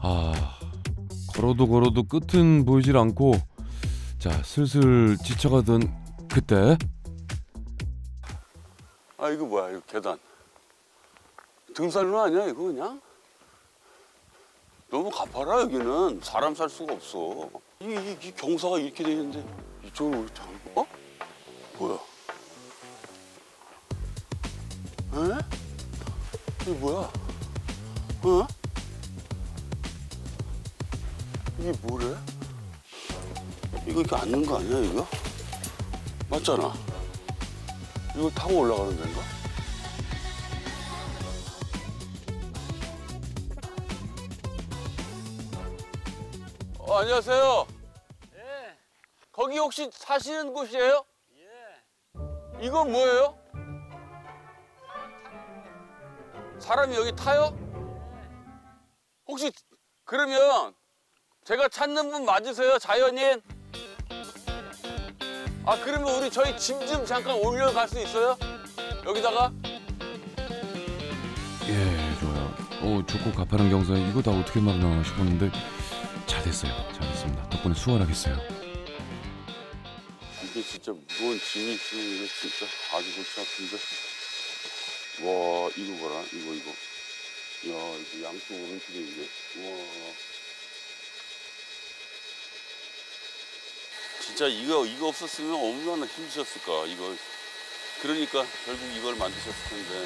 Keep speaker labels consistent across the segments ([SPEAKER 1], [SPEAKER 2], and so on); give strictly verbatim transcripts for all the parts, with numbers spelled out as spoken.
[SPEAKER 1] 아, 걸어도 걸어도 끝은 보이질 않고, 자, 슬슬 지쳐가던 그때.
[SPEAKER 2] 아, 이거 뭐야, 이거 계단. 등산로 아니야, 이거 그냥? 너무 가파라, 여기는. 사람 살 수가 없어. 이, 이, 이 경사가 이렇게 돼 있는데, 이쪽으로 우리 장, 어? 뭐야? 에? 이게 뭐야? 어? 이게 뭐래? 이거 이렇게 앉는 거 아니야, 이거? 맞잖아. 이거 타고 올라가는 데인가? 어, 안녕하세요.
[SPEAKER 3] 예.
[SPEAKER 2] 거기 혹시 사시는 곳이에요?
[SPEAKER 3] 예.
[SPEAKER 2] 이건 뭐예요? 사람이 여기 타요? 혹시 그러면 제가 찾는 분 맞으세요, 자연인? 아, 그러면 우리 저희 짐 좀 잠깐 올려갈 수 있어요? 여기다가?
[SPEAKER 1] 예, 좋아요. 어, 좋고 가파른 경사에 이거 다 어떻게 말하나 싶었는데 잘 됐어요. 잘 됐습니다. 덕분에 수월하겠어요.
[SPEAKER 2] 이게 진짜 무거운 짐이 있으면 이거 진짜 아주 골치 아픈데. 와, 이거 봐라, 이거, 이거. 야, 이거 양쪽으로 이렇게 돼 있네. 와. 진짜 이거, 이거 없었으면 얼마나 힘드셨을까, 이거. 그러니까 결국 이걸 만드셨을 텐데.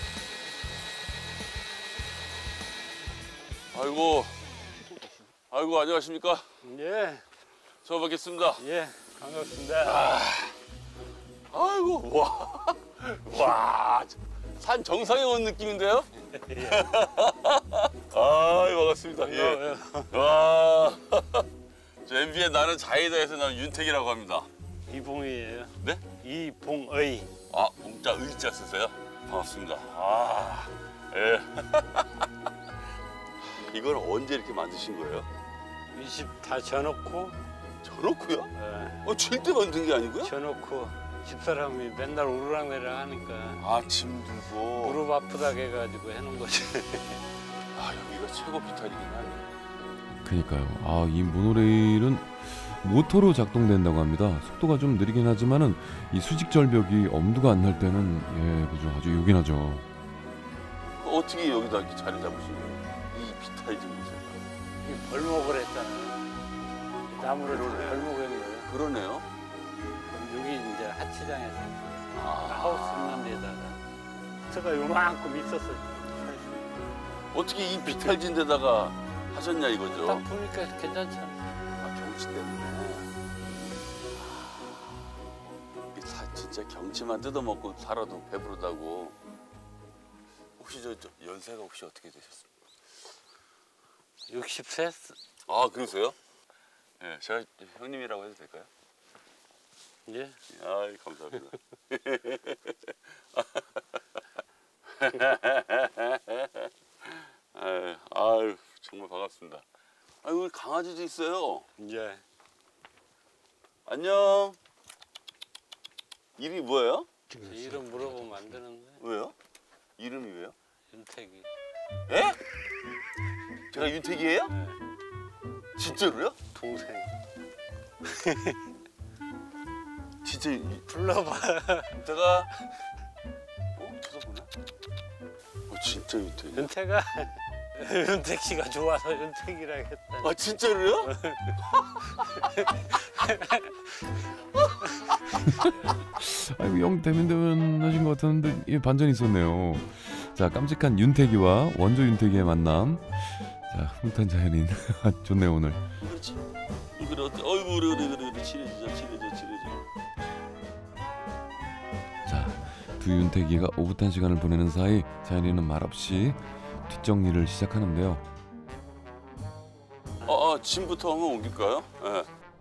[SPEAKER 2] 아이고. 아이고, 안녕하십니까?
[SPEAKER 3] 예.
[SPEAKER 2] 처음 뵙겠습니다.
[SPEAKER 3] 예. 반갑습니다.
[SPEAKER 2] 아이고, 와. 와. 산 정상에 온 느낌인데요?
[SPEAKER 3] 예.
[SPEAKER 2] 아이, 반갑습니다. 예.
[SPEAKER 3] 예.
[SPEAKER 2] 와. 저 엠비의 나는 자이다에서 나는 윤택이라고 합니다.
[SPEAKER 3] 이봉이에요.
[SPEAKER 2] 네?
[SPEAKER 3] 이봉의.
[SPEAKER 2] 아, 문자 의자 쓰세요? 반갑습니다. 아, 예. 이걸 언제 이렇게 만드신 거예요?
[SPEAKER 3] 이 집 다 져놓고.
[SPEAKER 2] 저렇고요?
[SPEAKER 3] 예.
[SPEAKER 2] 어, 질 때 만든 게 아니고요?
[SPEAKER 3] 져놓고 집사람이 맨날 오르락내리락 하니까
[SPEAKER 2] 아, 짐 들고.
[SPEAKER 3] 무릎 아프다 해가지고 해놓은 거지.
[SPEAKER 2] 아, 여기가 최고 비탈이긴 하네.
[SPEAKER 1] 그니까요. 아, 이 모노레일은 모터로 작동된다고 합니다. 속도가 좀 느리긴 하지만은 이 수직 절벽이 엄두가 안 날 때는 예, 그죠, 아주 요긴하죠.
[SPEAKER 2] 어떻게 여기다 이렇게 자리 잡으신 거예요? 이 비탈 좀 보세요.
[SPEAKER 3] 이 벌목을 했잖아요. 나무를
[SPEAKER 2] 그러네.
[SPEAKER 3] 벌목한 거예요.
[SPEAKER 2] 그러네요.
[SPEAKER 3] 그럼 여기 이제 하치장에서
[SPEAKER 2] 아,
[SPEAKER 3] 하우스 있는 데다가 제가 요만큼 있었어요.
[SPEAKER 2] 어떻게 이 비탈진 데다가 하셨냐 이거죠?
[SPEAKER 3] 딱 보니까 괜찮잖아.
[SPEAKER 2] 아, 경치 때문에. 아, 이 사, 진짜 경치만 뜯어먹고 살아도 배부르다고. 혹시 저, 저 연세가 혹시 어떻게 되셨습니까?
[SPEAKER 3] 육십 세?
[SPEAKER 2] 아, 그러세요? 예, 네, 제가 형님이라고 해도 될까요?
[SPEAKER 3] 예.
[SPEAKER 2] 아, 감사합니다. 아유, 아유, 정말 반갑습니다. 아유, 우리 강아지도 있어요.
[SPEAKER 3] 예.
[SPEAKER 2] 안녕. 이름이 뭐예요?
[SPEAKER 3] 이름 물어보면 안 되는데.
[SPEAKER 2] 왜요? 이름이 왜요?
[SPEAKER 3] 윤택이.
[SPEAKER 2] 예? 제가 윤택이에요?
[SPEAKER 3] 네.
[SPEAKER 2] 진짜로요?
[SPEAKER 3] 동생.
[SPEAKER 2] 진짜 이-
[SPEAKER 3] 불러봐.
[SPEAKER 2] 제가 어? 쳐다보네? 어, 진짜 윤택이.
[SPEAKER 3] 윤택아. 윤택 씨가 좋아서 윤택이라 했다.
[SPEAKER 2] 아, 진짜로요?
[SPEAKER 1] 아이고, 영 대면대면 하신 것 같았는데 예, 반전이 있었네요. 자, 깜찍한 윤택이와 원조 윤택이의 만남. 자, 흐뭇한 자연인. 좋네요, 오늘.
[SPEAKER 2] 그렇지. 그래, 어때? 어이구, 그래, 그래, 그래, 그래. 친해지자, 친해져, 친해져.
[SPEAKER 1] 자, 두 윤택이가 오붓한 시간을 보내는 사이 자연이는 말없이 뒷정리를 시작하는데요.
[SPEAKER 2] 어, 어, 짐부터 한번 옮길까요? 예.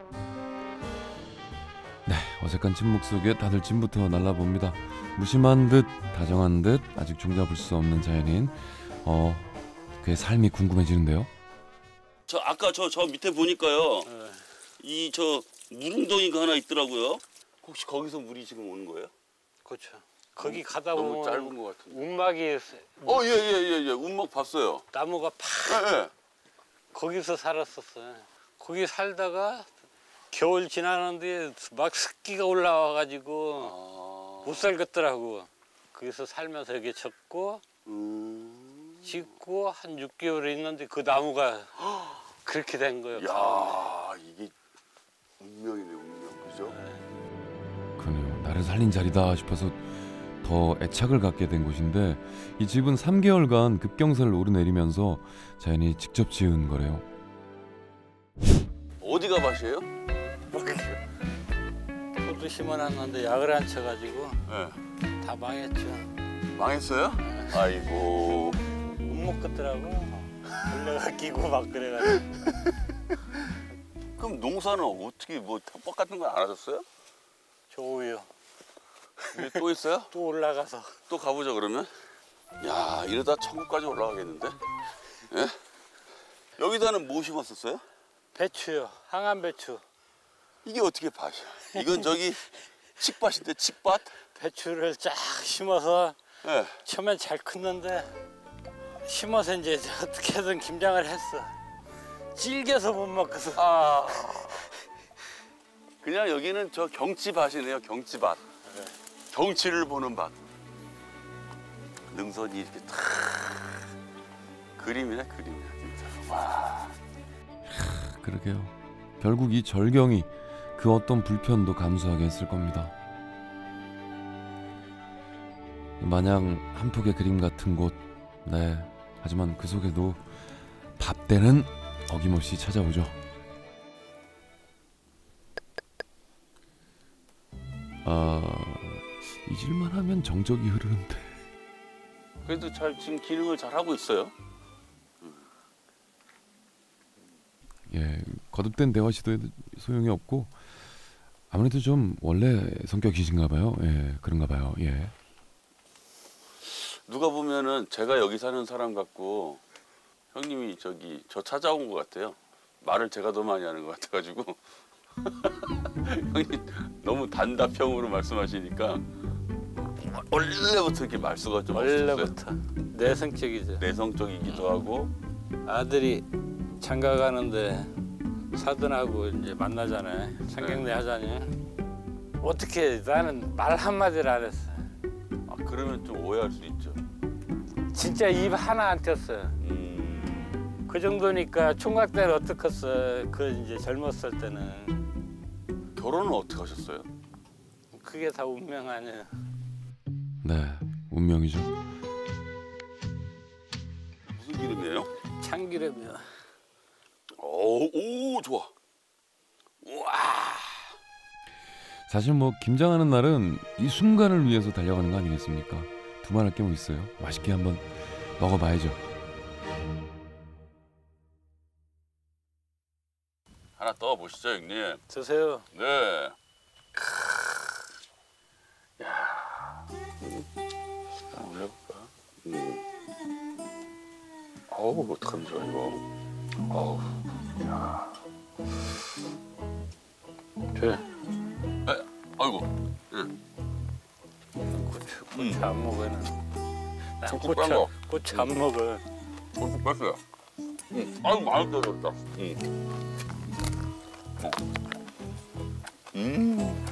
[SPEAKER 1] 네, 어색한 침묵 속에 다들 짐부터 날라봅니다. 무심한 듯 다정한 듯 아직 종잡을 수 없는 자연인. 어, 그의 삶이 궁금해지는데요.
[SPEAKER 2] 저 아까 저 저 밑에 보니까요.
[SPEAKER 3] 네.
[SPEAKER 2] 이 저 물웅덩이가 하나 있더라고요. 혹시 거기서 물이 지금 오는 거예요?
[SPEAKER 3] 그렇죠. 거기 가다
[SPEAKER 2] 너무
[SPEAKER 3] 보면
[SPEAKER 2] 짧은 것 같은데.
[SPEAKER 3] 움막이
[SPEAKER 2] 어, 예, 예, 예, 예. 운막 봤어요.
[SPEAKER 3] 나무가 팍
[SPEAKER 2] 예, 예.
[SPEAKER 3] 거기서 살았었어. 거기 살다가 겨울 지나는데 막 습기가 올라와가지고
[SPEAKER 2] 아.
[SPEAKER 3] 못 살겠더라고. 거기서 살면서 여기 쳤고
[SPEAKER 2] 음.
[SPEAKER 3] 짓고 한 육 개월 있는데 그 나무가 그렇게 된 거예요.
[SPEAKER 2] 야, 이게 운명이네, 운명. 그죠?
[SPEAKER 1] 그러네요. 나를 살린 자리다 싶어서 더 애착을 갖게 된 곳인데 이 집은 삼 개월간 급경사를 오르내리면서 자연이 직접 지은 거래요.
[SPEAKER 2] 어디가 밭이에요?
[SPEAKER 3] 저도 심어놨는데 약을 안 쳐가지고
[SPEAKER 2] 네.
[SPEAKER 3] 다 망했죠.
[SPEAKER 2] 망했어요? 아이고.
[SPEAKER 3] 못 먹겠더라고. 벌레가 끼고 막 그래가지고.
[SPEAKER 2] 그럼 농사는 어떻게 뭐 텃밭 같은 거 안 하셨어요?
[SPEAKER 3] 좋아요.
[SPEAKER 2] 여기 또 있어요?
[SPEAKER 3] 또 올라가서.
[SPEAKER 2] 또 가보자 그러면. 야, 이러다 천국까지 올라가겠는데? 예? 여기다는 뭐 심었었어요?
[SPEAKER 3] 배추요. 항암 배추.
[SPEAKER 2] 이게 어떻게 밭이야? 이건 저기 칡밭인데 칡밭?
[SPEAKER 3] 배추를 쫙 심어서
[SPEAKER 2] 예.
[SPEAKER 3] 처음엔 잘 컸는데 심어서 이제 어떻게든 김장을 했어. 질겨서 못 먹어서.
[SPEAKER 2] 아. 그냥 여기는 저 경치밭이네요. 경치밭.
[SPEAKER 3] 네.
[SPEAKER 2] 경치를 보는 밭. 능선이 이렇게 탁 그림이네, 그림이야 진짜. 와.
[SPEAKER 1] 그러게요. 결국 이 절경이 그 어떤 불편도 감수하게 했을 겁니다. 마냥 한 폭의 그림 같은 곳. 네. 하지만 그 속에도 밥때는 어김없이 찾아오죠. 아, 잊을만 하면 정적이 흐르는데.
[SPEAKER 2] 그래도 잘 지금 기능을 잘 하고 있어요.
[SPEAKER 1] 예, 거듭된 대화 시도에도 소용이 없고 아무래도 좀 원래 성격이신가 봐요. 예, 그런가 봐요. 예.
[SPEAKER 2] 누가 보면은 제가 여기 사는 사람 같고 형님이 저기 저 찾아온 것 같아요. 말을 제가 더 많이 하는 것 같아가지고 형님 너무 단답형으로 말씀하시니까 원래부터 이렇게 말수가 좀 없었어요.
[SPEAKER 3] 원래부터 내성적이죠.
[SPEAKER 2] 내성적이기도 하고.
[SPEAKER 3] 아들이 장가 가는데 사돈하고 이제 만나잖아요. 상경례 하잖아요. 어떻게 나는 말 한마디를 안 했어.
[SPEAKER 2] 아, 그러면 좀 오해할 수 있죠.
[SPEAKER 3] 진짜 입 하나 안 뗐어요.
[SPEAKER 2] 음,
[SPEAKER 3] 그 정도니까 총각 때는 어떻겠어. 그 이제 젊었을 때는.
[SPEAKER 2] 결혼은 어떻게 하셨어요?
[SPEAKER 3] 그게 다 운명 아니에요.
[SPEAKER 1] 네, 운명이죠.
[SPEAKER 2] 무슨 기름이에요?
[SPEAKER 3] 참기름이요.
[SPEAKER 2] 오, 오 좋아. 우와.
[SPEAKER 1] 사실 뭐 김장하는 날은 이 순간을 위해서 달려가는 거 아니겠습니까? 두말할 게 뭐 있어요. 맛있게 한번 먹어봐야죠.
[SPEAKER 2] 하나 떠 보시죠, 형님.
[SPEAKER 3] 드세요.
[SPEAKER 2] 네. 크. 야. 음. 한번 올려볼까? 음. 어우, 어떡하면 좋아 이거. 어우. 야.
[SPEAKER 3] 돼.
[SPEAKER 2] 에, 아이고. 응.
[SPEAKER 3] 고추, 고추 안 먹어요. 난
[SPEAKER 2] 쑥
[SPEAKER 3] 고추,
[SPEAKER 2] 뺀 거.
[SPEAKER 3] 고추 안 먹어.
[SPEAKER 2] 고추 뺐어요. 응. 아이고, 많이 떨어졌다. 응. 음.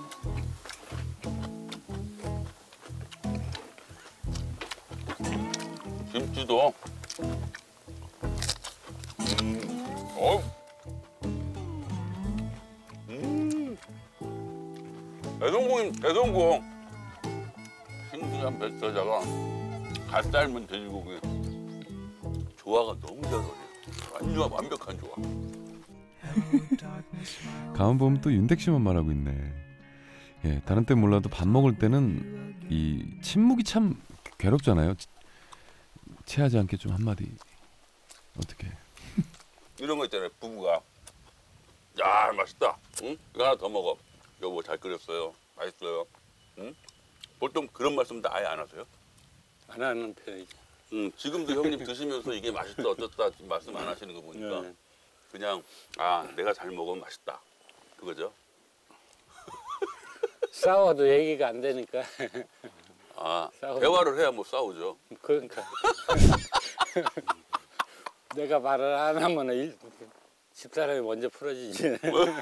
[SPEAKER 2] 김치도. 음. 어. 음. 대성공임 대성공. 싱싱한 뱃살자가 갓 삶은 돼지고기. 조화가 너무 잘 어울려. 완전 완벽한 조화.
[SPEAKER 1] 가만 보면 또 윤택 씨만 말하고 있네. 예, 다른 때 몰라도 밥 먹을 때는 이 침묵이 참 괴롭잖아요. 치- 체하지 않게 좀 한마디. 어떻게?
[SPEAKER 2] 이런 거 있잖아요. 부부가 야 맛있다. 응? 이거 하나 더 먹어. 여보 잘 끓였어요. 맛있어요. 응? 보통 그런 말씀 다 아예 안 하세요?
[SPEAKER 3] 안 하는 편이죠.
[SPEAKER 2] 응. 지금도 형님 드시면서 이게 맛있다 어쩌다 말씀 안 하시는 거 보니까
[SPEAKER 3] 네.
[SPEAKER 2] 그냥 아 내가 잘 먹으면 맛있다. 그거죠?
[SPEAKER 3] 싸워도 얘기가 안 되니까.
[SPEAKER 2] 아
[SPEAKER 3] 싸우죠.
[SPEAKER 2] 대화를 해야 뭐 싸우죠.
[SPEAKER 3] 그러니까. 내가 말을 안 하면 일, 집사람이 먼저 풀어지지.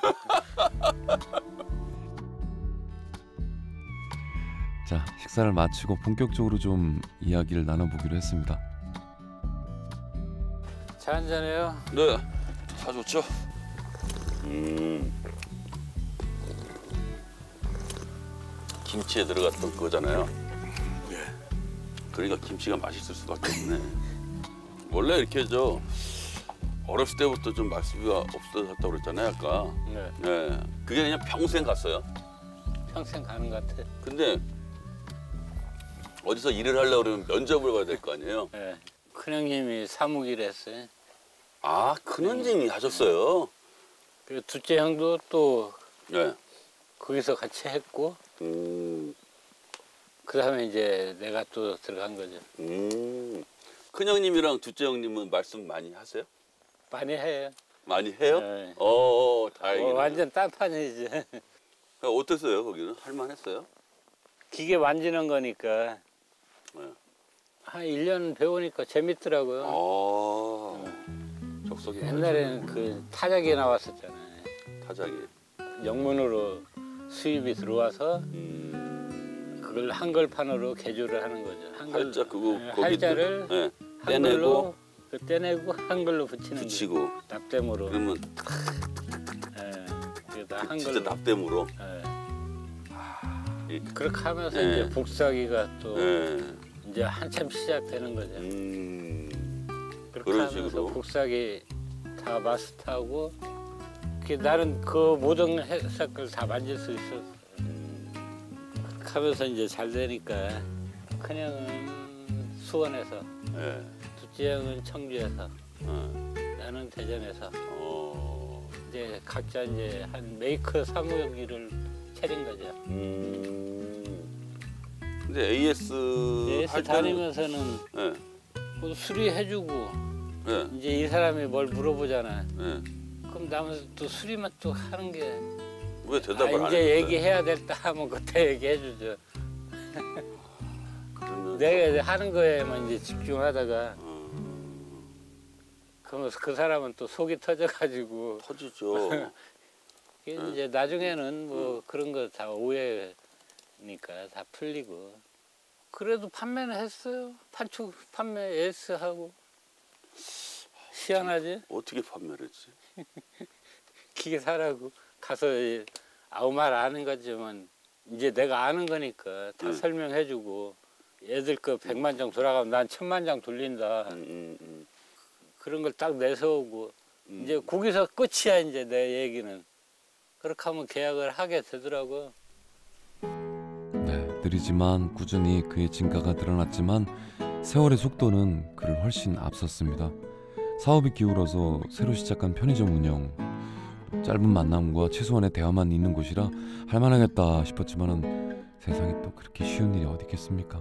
[SPEAKER 1] 자, 식사를 마치고 본격적으로 좀 이야기를 나눠보기로 했습니다.
[SPEAKER 3] 차 한잔해요.
[SPEAKER 2] 네, 다 좋죠. 음, 김치에 들어갔던 그거잖아요. 예. 그러니까 김치가 맛있을 수밖에 없네. 원래 이렇게 저 어렸을 때부터 좀 말수가 없어졌다고 그랬잖아요, 아까.
[SPEAKER 3] 네.
[SPEAKER 2] 네, 그게 그냥 평생 갔어요.
[SPEAKER 3] 평생 가는 것 같아.
[SPEAKER 2] 근데 어디서 일을 하려고 그러면 면접을 가야 될 거 아니에요?
[SPEAKER 3] 네. 큰형님이 사무기를 했어요.
[SPEAKER 2] 아, 큰언님이 하셨어요?
[SPEAKER 3] 그리고 둘째 형도 또
[SPEAKER 2] 네.
[SPEAKER 3] 거기서 같이 했고,
[SPEAKER 2] 음,
[SPEAKER 3] 그 다음에 이제 내가 또 들어간 거죠.
[SPEAKER 2] 음. 큰형님이랑 둘째 형님은 말씀 많이 하세요?
[SPEAKER 3] 많이 해요.
[SPEAKER 2] 많이 해요?
[SPEAKER 3] 네.
[SPEAKER 2] 어, 다행이네.
[SPEAKER 3] 어, 완전 딴판이지.
[SPEAKER 2] 어땠어요, 거기는? 할만했어요?
[SPEAKER 3] 기계 만지는 거니까
[SPEAKER 2] 네.
[SPEAKER 3] 한 일 년 배우니까 재밌더라고요.
[SPEAKER 2] 아, 적석이
[SPEAKER 3] 옛날에는 그 타작이 나왔었잖아요.
[SPEAKER 2] 타작이.
[SPEAKER 3] 영문으로 수입이 들어와서
[SPEAKER 2] 음,
[SPEAKER 3] 그걸 한글판으로 개조를 하는 거죠. 한글,
[SPEAKER 2] 팔자 그거
[SPEAKER 3] 네,
[SPEAKER 2] 거기
[SPEAKER 3] 할자를
[SPEAKER 2] 네.
[SPEAKER 3] 한글로
[SPEAKER 2] 떼내고
[SPEAKER 3] 그 떼내고 한글로 붙이는
[SPEAKER 2] 붙이고
[SPEAKER 3] 거죠. 납땜으로.
[SPEAKER 2] 그러면
[SPEAKER 3] 예, 그게 다
[SPEAKER 2] 그
[SPEAKER 3] 한글로.
[SPEAKER 2] 진짜 납땜으로.
[SPEAKER 3] 예.
[SPEAKER 2] 이-
[SPEAKER 3] 그렇게 하면서
[SPEAKER 2] 네.
[SPEAKER 3] 이제 복사기가 또
[SPEAKER 2] 네.
[SPEAKER 3] 이제 한참 시작되는 거죠.
[SPEAKER 2] 음,
[SPEAKER 3] 그렇게
[SPEAKER 2] 그런
[SPEAKER 3] 하면서
[SPEAKER 2] 식으로.
[SPEAKER 3] 복사기 다 마스터하고 그 나는 그 모든 해석을 다 만질 수 있었어. 그렇게 하면서 이제 잘 되니까 큰형은 수원에서,
[SPEAKER 2] 네.
[SPEAKER 3] 둘째 형은 청주에서,
[SPEAKER 2] 어.
[SPEAKER 3] 나는 대전에서
[SPEAKER 2] 어.
[SPEAKER 3] 이제 각자 이제 한 메이커 사무기를 차린 거죠.
[SPEAKER 2] 음. 근데 에이에스
[SPEAKER 3] 에이에스
[SPEAKER 2] 할 때는
[SPEAKER 3] 다니면서는
[SPEAKER 2] 네.
[SPEAKER 3] 뭐 수리해주고
[SPEAKER 2] 네.
[SPEAKER 3] 이제 이 사람이 뭘 물어보잖아.
[SPEAKER 2] 네.
[SPEAKER 3] 그럼 나는 또 수리만 또 하는 게
[SPEAKER 2] 왜 대답을
[SPEAKER 3] 아,
[SPEAKER 2] 안
[SPEAKER 3] 이제
[SPEAKER 2] 해줬어요?
[SPEAKER 3] 얘기해야 됐다 하면 그때 얘기해주죠.
[SPEAKER 2] 그러면
[SPEAKER 3] 내가 하는 거에만 이제 집중하다가
[SPEAKER 2] 어,
[SPEAKER 3] 그러면서 그 사람은 또 속이 터져가지고
[SPEAKER 2] 터지죠.
[SPEAKER 3] 이게
[SPEAKER 2] 네.
[SPEAKER 3] 이제 나중에는 뭐 그런 거 다 오해니까 다 풀리고 그래도 판매는 했어요. 판촉 판매 에스 하고 희한하지?
[SPEAKER 2] 어떻게 판매를 했지?
[SPEAKER 3] 기계 사라고 가서 이- 아무 말 아는 거지만 이제 내가 아는 거니까 다
[SPEAKER 2] 네.
[SPEAKER 3] 설명해주고 애들 거 백만 장 돌아가면 난 천만 장 돌린다.
[SPEAKER 2] 음, 음, 음.
[SPEAKER 3] 그런 걸 딱 내세우고
[SPEAKER 2] 음.
[SPEAKER 3] 이제 거기서 끝이야 이제 내 얘기는. 그렇게 하면 계약을 하게 되더라고.
[SPEAKER 1] 네, 느리지만 꾸준히 그의 진가가 드러났지만 세월의 속도는 그를 훨씬 앞섰습니다. 사업이 기울어서 새로 시작한 편의점 운영, 짧은 만남과 최소한의 대화만 있는 곳이라 할만하겠다 싶었지만은 세상에 또 그렇게 쉬운 일이 어디 있겠습니까?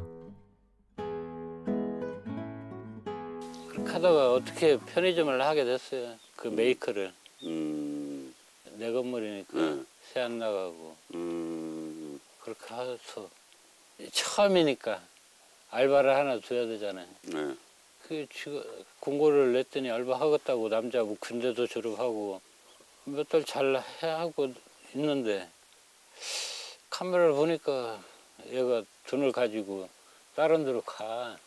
[SPEAKER 3] 그렇게 하다가 어떻게 편의점을 하게 됐어요. 그 메이커를.
[SPEAKER 2] 음,
[SPEAKER 3] 내 건물이니까
[SPEAKER 2] 네.
[SPEAKER 3] 새 안 나가고
[SPEAKER 2] 음,
[SPEAKER 3] 그렇게 해서 처음이니까 알바를 하나 줘야 되잖아요.
[SPEAKER 2] 네.
[SPEAKER 3] 그 지금 공고를 냈더니 알바 하겠다고 남자 뭐 군대도 졸업하고 몇 달 잘 하고 있는데 카메라를 보니까 얘가 돈을 가지고 다른 데로 가.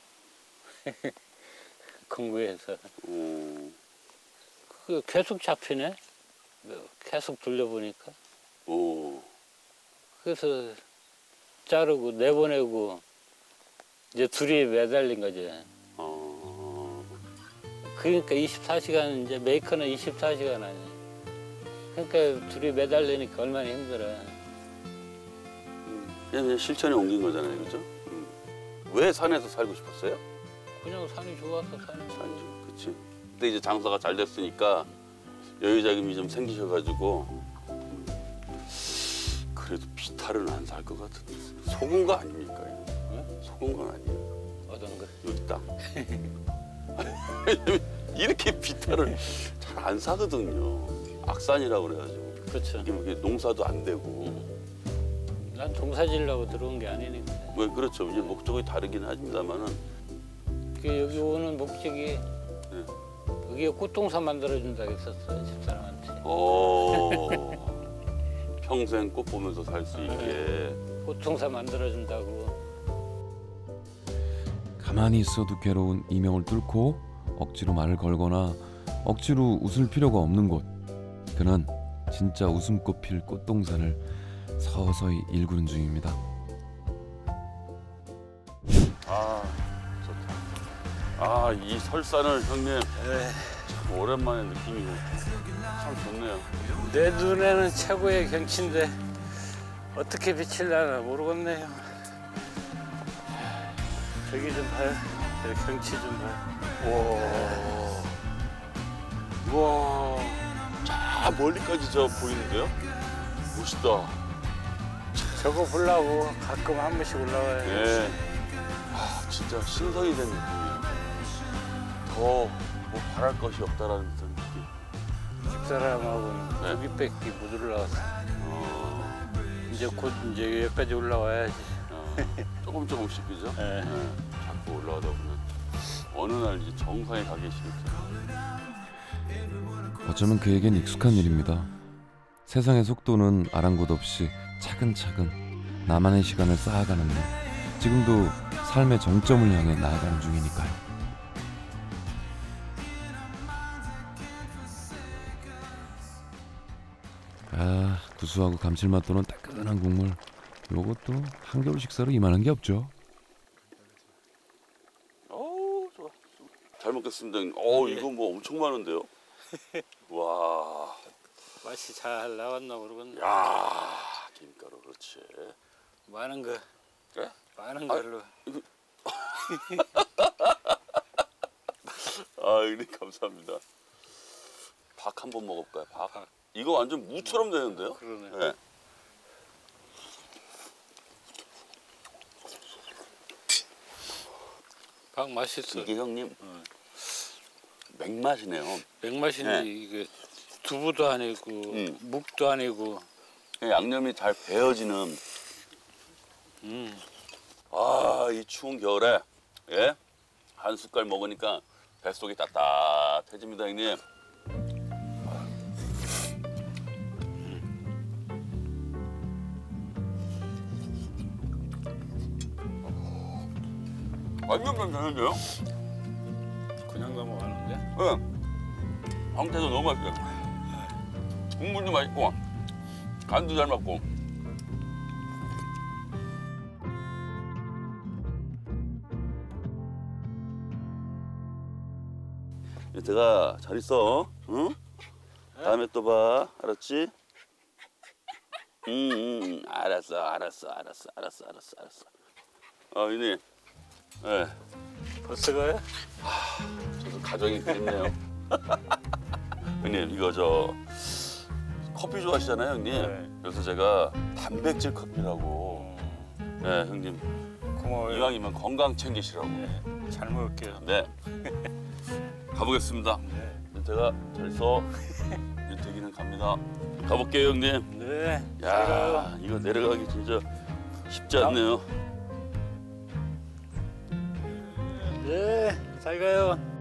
[SPEAKER 3] 공부해서.
[SPEAKER 2] 오,
[SPEAKER 3] 그 계속 잡히네. 계속 돌려보니까.
[SPEAKER 2] 오,
[SPEAKER 3] 그래서 자르고 내보내고 이제 둘이 매달린 거지.
[SPEAKER 2] 아,
[SPEAKER 3] 그러니까 이십사 시간 이제 메이커는 이십사 시간 아니야. 그러니까 둘이 매달리니까 얼마나 힘들어.
[SPEAKER 2] 음. 그냥 실천에 옮긴 거잖아요, 그죠? 음. 왜 산에서 살고 싶었어요?
[SPEAKER 3] 그냥 산이 좋아서 사는 거지.
[SPEAKER 2] 산이, 그치. 근데 이제 장사가 잘 됐으니까 여유 자금이 좀 생기셔가지고 그래도 비탈은 안 살 것 같은데 속은 거 아닙니까? 이거?
[SPEAKER 3] 응?
[SPEAKER 2] 속은 건 아니에요.
[SPEAKER 3] 어떤 거?
[SPEAKER 2] 여기 땅. 이렇게 비탈을 잘 안 사거든요. 악산이라고 그래가지고
[SPEAKER 3] 그렇죠.
[SPEAKER 2] 이게 뭐 이렇게 농사도 안 되고.
[SPEAKER 3] 난 동사지려고 들어온 게 아니니까.
[SPEAKER 2] 뭐 그렇죠. 이제 목적이 다르긴 합니다만은.
[SPEAKER 3] 그 여기 오는 목적이
[SPEAKER 2] 네.
[SPEAKER 3] 여기 거기에 꽃동산 만들어준다 했었어 집사람한테.
[SPEAKER 2] 오. 평생 꽃 보면서 살 수 있게.
[SPEAKER 3] 꽃동산 만들어준다고.
[SPEAKER 1] 가만히 있어도 괴로운 이명을 뚫고 억지로 말을 걸거나 억지로 웃을 필요가 없는 곳. 그는 진짜 웃음꽃 필 꽃동산을 서서히 일구는 중입니다.
[SPEAKER 2] 아 좋다. 아 이 설산을 형님 참 오랜만에 느낌이고 참 좋네요.
[SPEAKER 3] 내 눈에는 최고의 경치인데 어떻게 비칠려나 모르겠네요. 저기 좀 봐요. 저 경치 좀 봐요.
[SPEAKER 2] 와, 와, 저 멀리까지 저 보이는데요? 멋있다.
[SPEAKER 3] 저거 보려고 가끔 한 번씩 올라와요.
[SPEAKER 2] 예. 아 진짜 신성이 된 느낌이에요. 더 뭐 바랄 것이 없다라는 그런 느낌.
[SPEAKER 3] 집사람하고는
[SPEAKER 2] 네.
[SPEAKER 3] 여기밖에 못 올라왔어.
[SPEAKER 2] 어,
[SPEAKER 3] 이제 곧 이제 여기까지 올라와야지.
[SPEAKER 2] 어, 조금 조금씩 그죠?
[SPEAKER 3] 네.
[SPEAKER 2] 예, 자꾸 올라가다 보면 어느 날 이제 정상에 가 계시겠죠.
[SPEAKER 1] 어쩌면 그에겐 익숙한 일입니다. 세상의 속도는 아랑곳 없이 차근차근 나만의 시간을 쌓아가는 일. 지금도 삶의 정점을 향해 나아가는 중이니까요. 아, 구수하고 감칠맛 도는 따끈한 국물. 요것도 한겨울 식사로 이만한 게 없죠.
[SPEAKER 2] 어우 좋아. 잘 먹겠습니다. 형님. 어 이거 뭐 엄청 많은데요? 와,
[SPEAKER 3] 맛이 잘 나왔나 모르겠네.
[SPEAKER 2] 야 김가루 그렇지.
[SPEAKER 3] 많은 거,
[SPEAKER 2] 그래?
[SPEAKER 3] 많은
[SPEAKER 2] 아,
[SPEAKER 3] 걸로.
[SPEAKER 2] 아 형님 감사합니다. 박 한번 먹어볼까요? 박.
[SPEAKER 3] 박.
[SPEAKER 2] 이거 완전 무처럼 되는데요?
[SPEAKER 3] 그러네.
[SPEAKER 2] 네.
[SPEAKER 3] 박 맛있어.
[SPEAKER 2] 이게 형님
[SPEAKER 3] 어.
[SPEAKER 2] 맥맛이네요.
[SPEAKER 3] 맥맛인데
[SPEAKER 2] 네.
[SPEAKER 3] 이게 두부도 아니고
[SPEAKER 2] 음.
[SPEAKER 3] 묵도 아니고.
[SPEAKER 2] 양념이 잘 배어지는.
[SPEAKER 3] 음.
[SPEAKER 2] 아, 이 추운 겨울에 예? 한 숟갈 먹으니까 뱃속이 따뜻해집니다, 형님. 완전 괜찮은데요?
[SPEAKER 3] 그냥 넘어가는데.
[SPEAKER 2] 예. 황태도 너무 맛있어요. 국물도 맛있고 간도 잘 맞고. 얘들아 잘 있어, 응? 다음에 또 봐, 알았지? 응, 응, 응, 알았어, 알았어, 알았어, 알았어, 알았어, 알았어. 아, 이니, 예,
[SPEAKER 3] 벌써 가요?
[SPEAKER 2] 저도 가정이 그립네요. 형님, 이거 저 커피 좋아하시잖아요, 형님.
[SPEAKER 3] 네.
[SPEAKER 2] 그래서 제가 단백질 커피라고, 예, 형님
[SPEAKER 3] 고마워요.
[SPEAKER 2] 이왕이면 건강 챙기시라고.
[SPEAKER 3] 네, 잘 먹을게요.
[SPEAKER 2] 네. 가보겠습니다.
[SPEAKER 3] 네.
[SPEAKER 2] 윤태가 잘 있어. 윤태기는 갑니다. 가볼게요, 형님.
[SPEAKER 3] 네. 잘 가요.
[SPEAKER 2] 야, 이거 내려가기 진짜 쉽지 않네요.
[SPEAKER 3] 네. 잘 가요.